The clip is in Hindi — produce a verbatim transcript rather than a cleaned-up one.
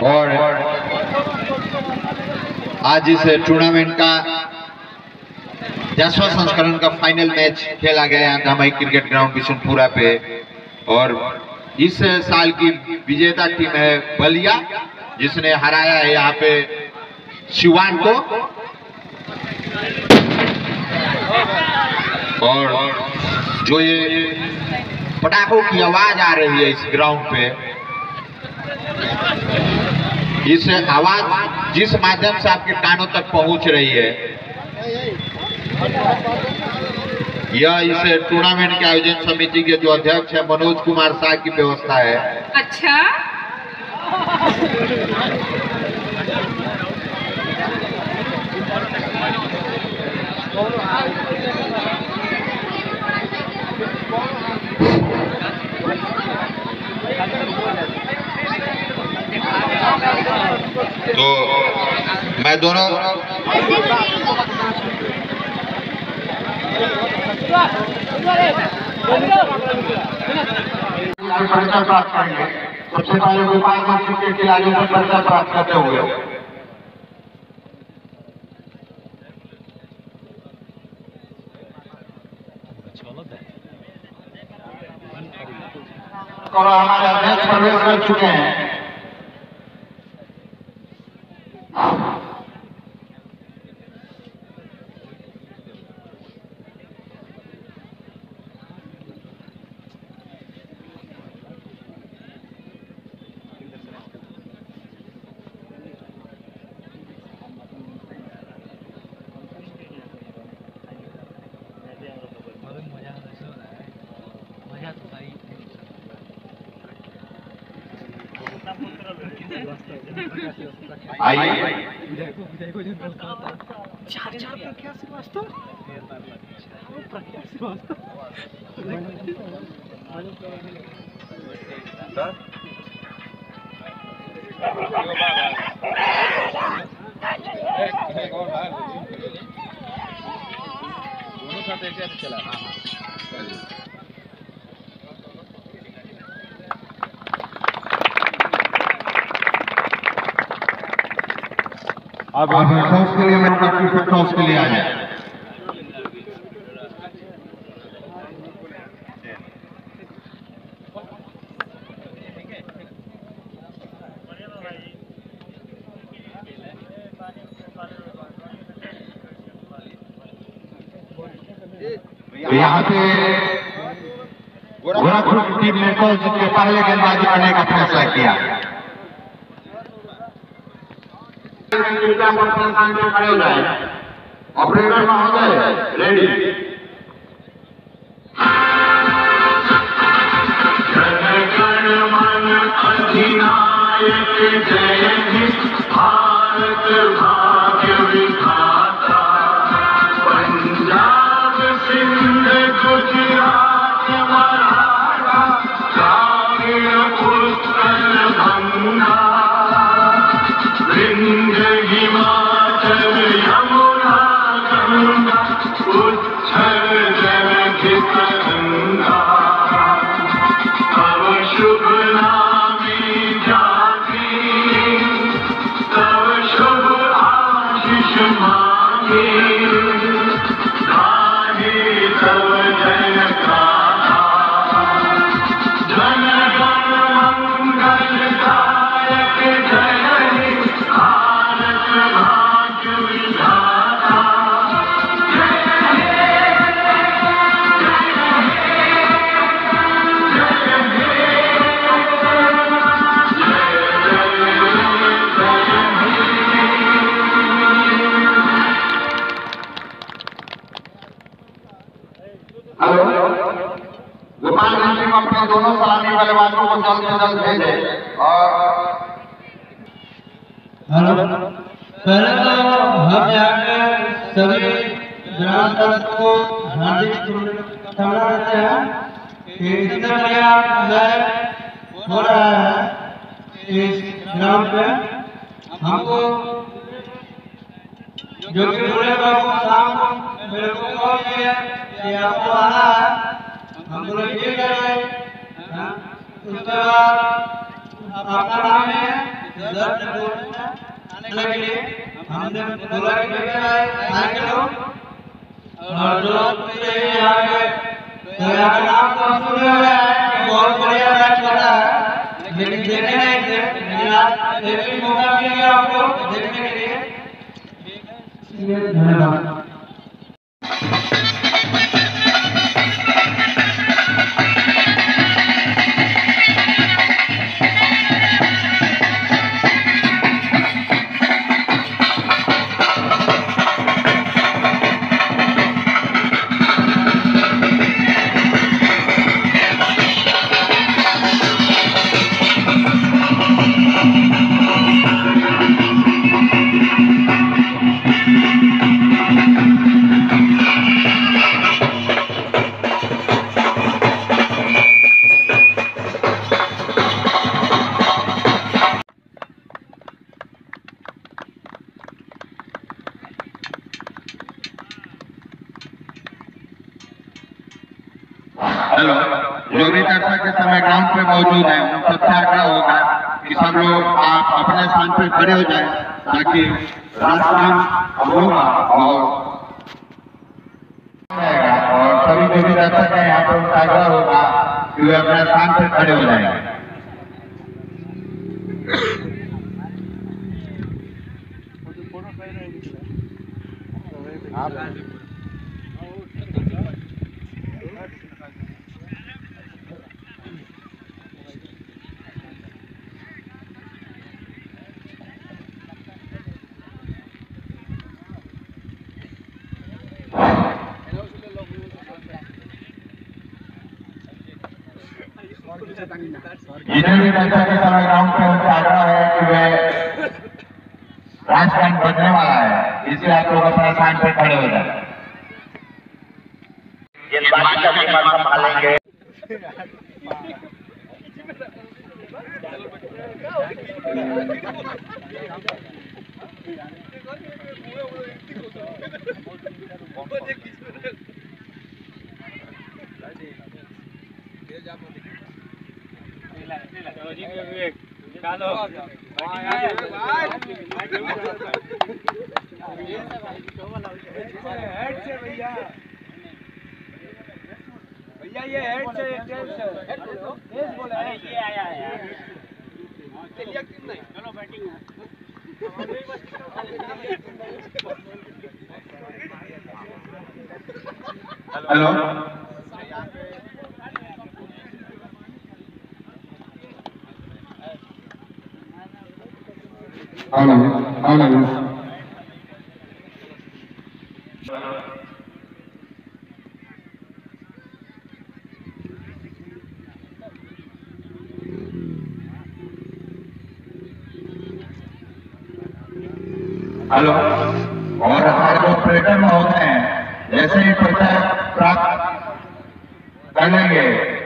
और आज इस टूर्नामेंट का दसवां संस्करण का फाइनल मैच खेला गया यहाँ धामाई क्रिकेट ग्राउंड बिशनपुरा पे। और इस साल की विजेता टीम है बलिया, जिसने हराया है यहाँ पे शिवान को। और जो ये पटाखों की आवाज आ रही है इस ग्राउंड पे, इस आवाज जिस माध्यम से आपके कानों तक पहुंच रही है, यह इस टूर्नामेंट के आयोजन समिति के जो अध्यक्ष है मनोज कुमार शाह की व्यवस्था है। अच्छा, तो मैं दोनों परिचय प्राप्त करेंगे। सबसे पहले गोपालगंज क्रिकेट खिलाड़ियों से परिचय प्राप्त करते हुए और हमारे अध्यक्ष प्रवेश कर चुके हैं। आइए चार चार प्रख्यात श्रीवास्तव प्रख्यात श्रीवास्तव दोनों साथ ऐसे चला। हाँ हाँ अब टॉस के लिए मैं क्रिकेट टॉस के लिए आ जाए। यहाँ पे गोरखपुर की टीम ने टॉस जीत के पहले गेंदबाजी करने का फैसला किया। खड़े हो जाए। ऑपरेटर महोदय रेडी। जन गण मन अधिनायक जय हिंद भारत भाग्य विधाता, पंजाब सिंध गुजरात मराठा द्राविड़ उत्कल गंगा, विंध्य हिमाचल यमुना गंगा उच्छल जलधित गंगा, तव शुभ नामी जाति तव शुभ आशीष मांगे, गाहे तव जन गाथा, जन गण मंगलदायक जय भारत भाग्य विधाता, हेलो, गोपालगंज टीम अपने दोनों सलामी बल्लेबाजों को जल्द से जल्द भेजे। और हेलो, पहले तो हम यहाँ के सभी ग्राम पंचायत को हार्दिक शुभकामनाएं देते हैं कि इतना बढ़िया मैच हो रहा है इस ग्राउंड पे। हमको जो कि पूरे बाबू शाम को मेरे को कॉल किया कि आपको आना है, हम बोले ठीक है। उसके बाद आपका नाम है रिजल्ट बोलना आने के लिए हमने बोला कि बेटा आएंगे लोग और जो लोग मेरे यहाँ पे तो यहाँ नाम तो सुने हुए हैं बहुत बढ़िया रैप कर रहा है लेकिन देखे नहीं थे लेकिन आज एक भी मौका मिल गया आपको देखने के लिए धन्यवाद। हेलो, जो भी दर्शक के समय ग्राउंड पे मौजूद है उन सबसे आग्रह होगा कि सब लोग आप अपने स्थान पर खड़े हो जाएं ताकि राष्ट्रगान होगा और और सभी जो भी दर्शक हैं यहाँ पर उनका आग्रह होगा कि वे अपने स्थान पर खड़े हो जाएंगे। जितने भी दर्शक के समय ग्राउंड पे उनसे आग्रह है कि वे राष्ट्रगान बजने वाला है इसलिए आप लोग अपने स्थान पर खड़े हो जाए। ये बात का सीमा संभालेंगे। चलो हेड से भैया भैया ये हेड से तेज से तेज बोला है ये आया है चलिए नहीं चलो batting hello hello hello hello और हमारे जो ऑपरेटर में होते हैं जैसे ही प्रचार प्राप्त कर लेंगे